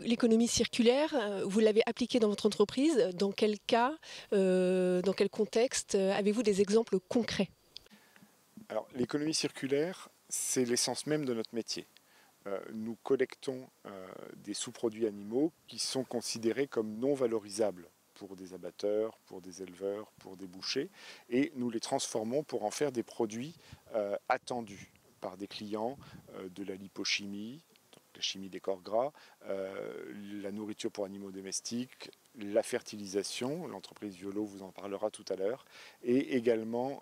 l'économie circulaire, vous l'avez appliquée dans votre entreprise. Dans quel cas, dans quel contexte, avez-vous des exemples concrets? Alors, l'économie circulaire, c'est l'essence même de notre métier. Nous collectons des sous-produits animaux qui sont considérés comme non valorisables pour des abatteurs, pour des éleveurs, pour des bouchers, et nous les transformons pour en faire des produits attendus par des clients, de la lipochimie, donc la chimie des corps gras, la nourriture pour animaux domestiques, la fertilisation, l'entreprise Violo vous en parlera tout à l'heure, et également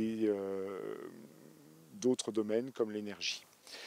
d'autres domaines comme l'énergie.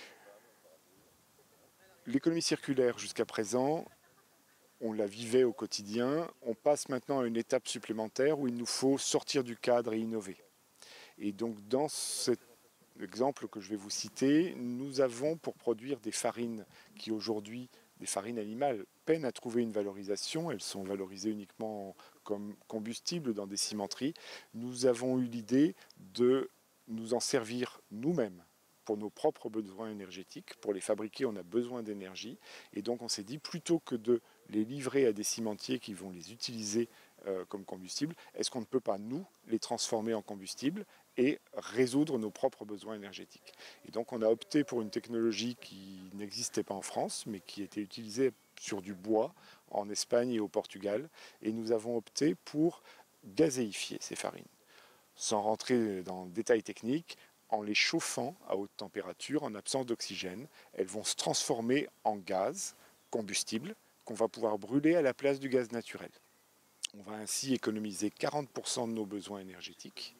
L'économie circulaire jusqu'à présent, on la vivait au quotidien, on passe maintenant à une étape supplémentaire où il nous faut sortir du cadre et innover. Et donc dans cet exemple que je vais vous citer, nous avons pour produire des farines qui aujourd'hui, des farines animales, peinent à trouver une valorisation, elles sont valorisées uniquement comme combustible dans des cimenteries, nous avons eu l'idée de nous en servir nous-mêmes pour nos propres besoins énergétiques. Pour les fabriquer, on a besoin d'énergie. Et donc on s'est dit, plutôt que de les livrer à des cimentiers qui vont les utiliser comme combustible, est-ce qu'on ne peut pas, nous, les transformer en combustible et résoudre nos propres besoins énergétiques? Et donc on a opté pour une technologie qui n'existait pas en France, mais qui était utilisée sur du bois en Espagne et au Portugal. Et nous avons opté pour gazéifier ces farines. Sans rentrer dans le détail technique, en les chauffant à haute température, en absence d'oxygène, elles vont se transformer en gaz combustible qu'on va pouvoir brûler à la place du gaz naturel. On va ainsi économiser 40% de nos besoins énergétiques,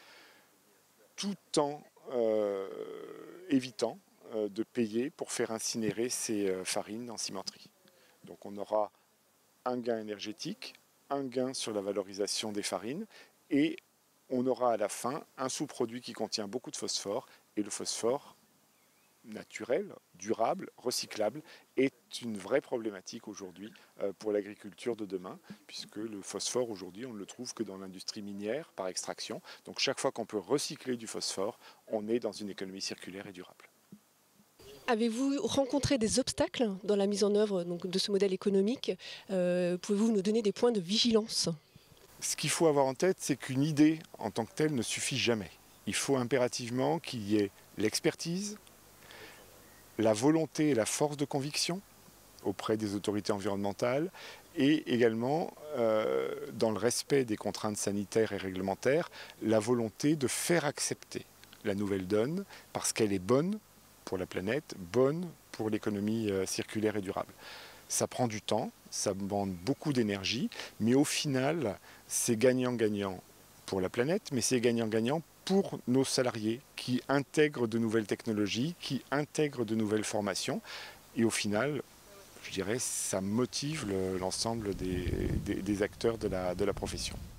tout en évitant de payer pour faire incinérer ces farines en cimenterie. Donc on aura un gain énergétique, un gain sur la valorisation des farines, et on aura à la fin un sous-produit qui contient beaucoup de phosphore, et le phosphore naturel, durable, recyclable, est une vraie problématique aujourd'hui pour l'agriculture de demain, puisque le phosphore aujourd'hui on ne le trouve que dans l'industrie minière par extraction. Donc chaque fois qu'on peut recycler du phosphore, on est dans une économie circulaire et durable. Avez-vous rencontré des obstacles dans la mise en œuvre donc, de ce modèle économique? Pouvez-vous nous donner des points de vigilance? Ce qu'il faut avoir en tête, c'est qu'une idée en tant que telle ne suffit jamais. Il faut impérativement qu'il y ait l'expertise, la volonté et la force de conviction auprès des autorités environnementales et également, dans le respect des contraintes sanitaires et réglementaires, la volonté de faire accepter la nouvelle donne parce qu'elle est bonne pour la planète, bonne pour l'économie circulaire et durable. Ça prend du temps, ça demande beaucoup d'énergie, mais au final, c'est gagnant-gagnant pour la planète, mais c'est gagnant-gagnant pour nos salariés qui intègrent de nouvelles technologies, qui intègrent de nouvelles formations. Et au final, je dirais, ça motive l'ensemble des acteurs de la profession.